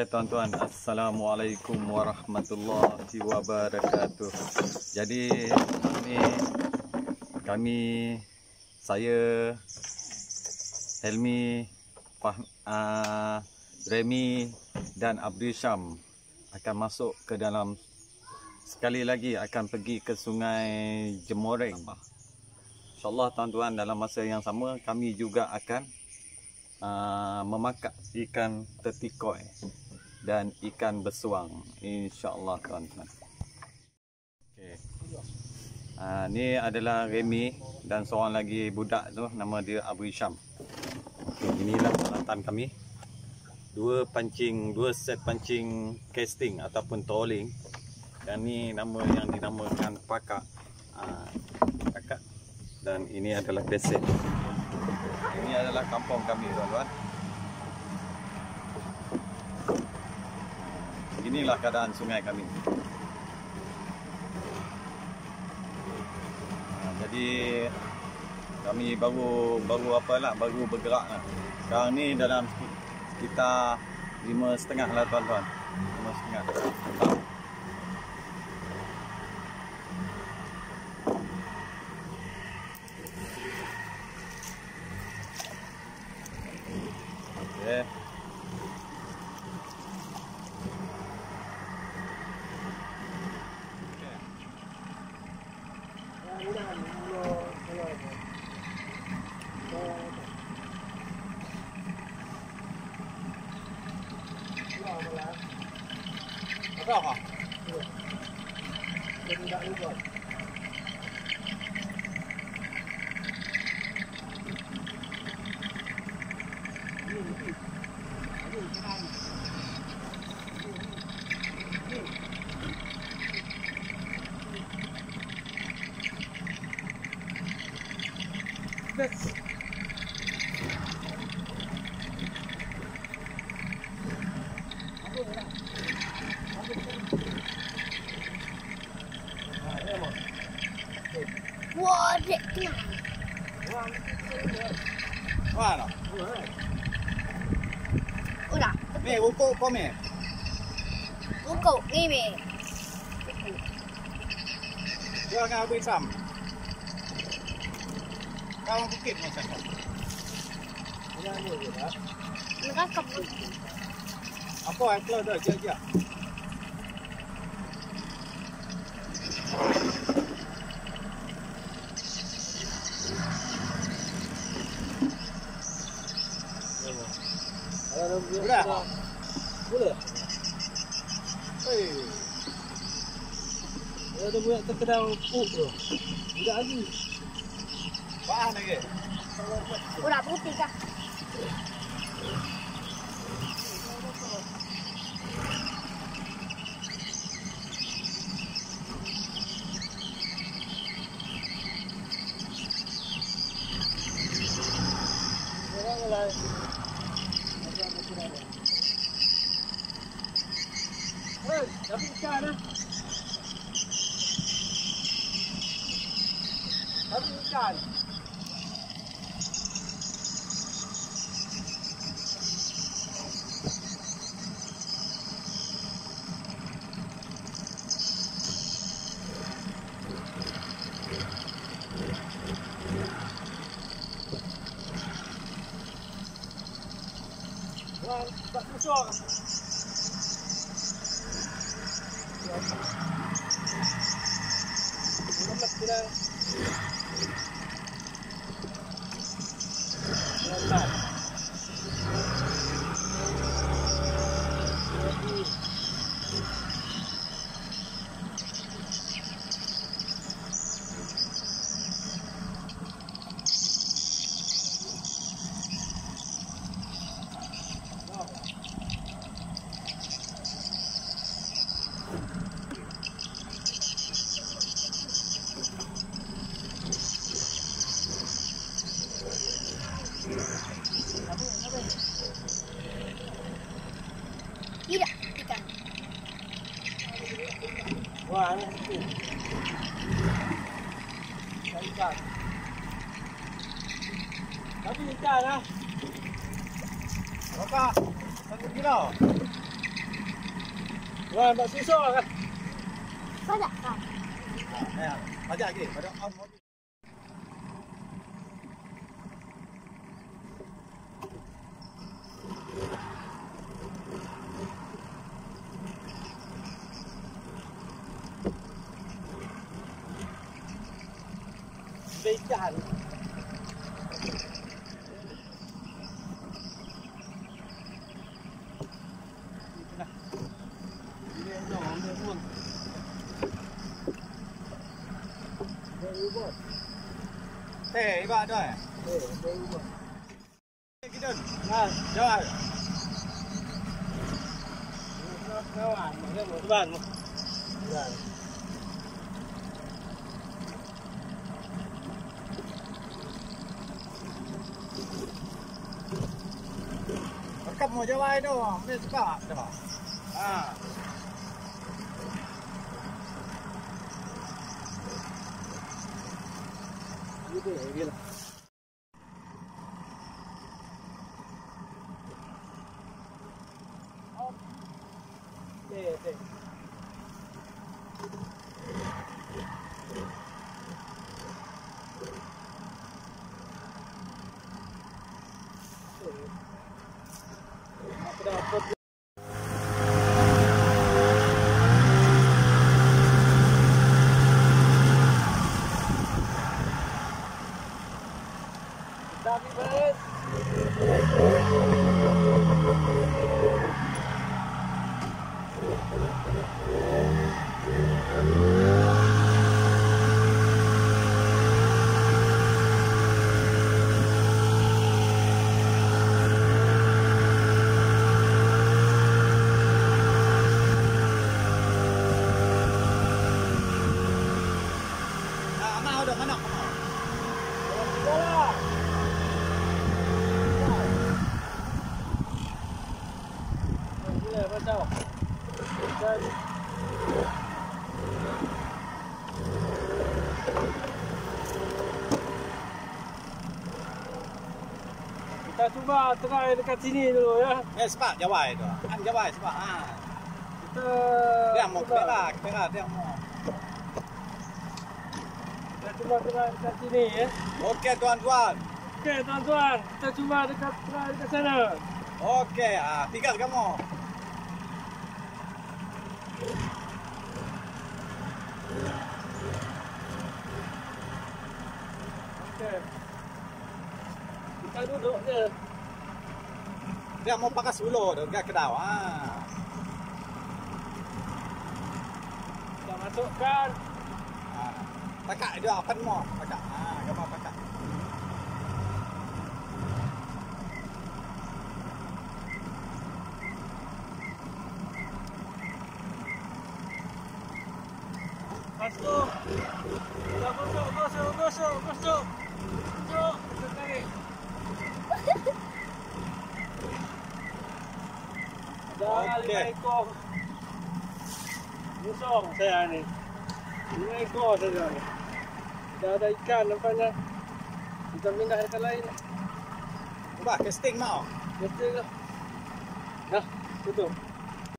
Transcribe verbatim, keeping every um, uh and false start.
Okey tuan-tuan, Assalamualaikum warahmatullahi wabarakatuh. Jadi ini kami, saya, Helmi, Fah, uh, Remy dan Abdul Syam akan masuk ke dalam, sekali lagi akan pergi ke Sungai Jemoreng. InsyaAllah tuan-tuan, dalam masa yang sama kami juga akan uh, memakat ikan tetikoi dan ikan besuang, InsyaAllah tuan-tuan. Okay. Uh, ni adalah Remy dan seorang lagi budak tu, nama dia Abdul Syam. Okay, inilah peralatan kami. Dua pancing, dua set pancing casting ataupun trolling. Dan ni nama yang dinamakan pakak. Uh, pakak. Dan ini adalah beset. Ini adalah kampung kami tuan-tuan. Inilah keadaan sungai kami. Nah, jadi kami baru baru apalah, baru bergerak lah. Sekarang ni dalam sekitar lima setengah lah tuan-tuan. Lima setengah. Okay. Apa kah? Tidak juga. That's Wah, dek kena. Mana? Udah. Ni ukuk kau ni. Ukuk ni me. Dia dengan Abdul Syam. Kawan bukit macam tu. Mereka kabut. Apa yang keluar dah, jap-jap. Boleh? Boleh. Hei. Ada buat terkedau puk tu. Budak lagi. Faham lagi? Udah putih kah? Hei, dapat ikan lah. Dapat ikan. Wah, tak besar. Lepas kita lepas Tidak ikan. wah, ini tu. Ikan. Tapi ikan lah. Berapa? Satu kilo. Wah, tak susah kan? Banyak kan? Ya, pajak lagi. Pada on mobil. Beikan. Teh, iba ada eh? Kita. Nah, Jawab. kawan, dia mau teban. Teban. Rekam mau jawab tu, mesti suka tu. Ah. Gitu ya, gila. Oke, oke. Aku dapat. Tapi banget. Ah, mau dah mana? Bola. Gila, macam. Dan kita cuba try dekat sini dulu ya. Eh, sebab jawab tu. An jawab sebab ah. Kita Dia mau cuba- kamera, kamera dia mau. Kita cuba try dekat sini ya. Okey tuan-tuan. Okey tuan-tuan, kita cuba dekat try dekat sana. Okey, ah, tiga kamu. Okey. Kita duduk je. Dia mau pakai suluh tu, enggak kedau. Ah. Kita masukkan. Ah. Pakak dia apa mau? Pakak. Ah, kamu pakak. Masuk. Kita gosok, gosok, gosok, gosok. Gosok. Gosok lagi. Jangan Okey. lima ekor. Gosok saya ni. Lima ekor saja ni. Dah ada ikan nampaknya. Kita pindah dekat lain. Cuba casting mau. Betul lah. Dah, tutup.